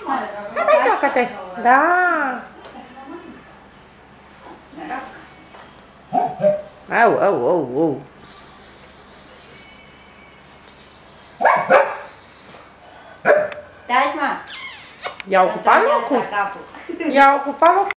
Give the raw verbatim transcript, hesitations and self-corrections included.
Hai, mai joacă-te! Da! Au, au, au, au! Taci, mă! I-a ocupat locul! I-a ocupat locul!